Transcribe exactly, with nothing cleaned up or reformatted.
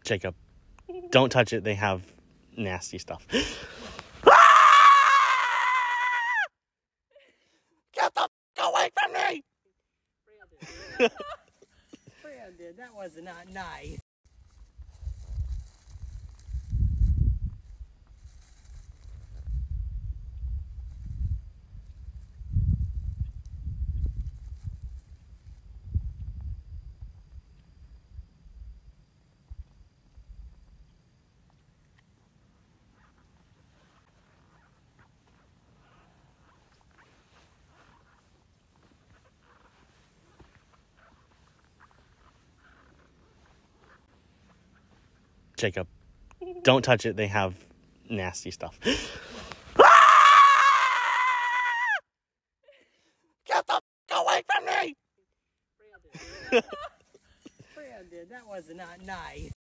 Jacob, don't touch it. They have nasty stuff. Get the f away from me! Brandon, that was not nice. Jacob, don't touch it. They have nasty stuff. Get the f away from me! Brandon, that was not nice.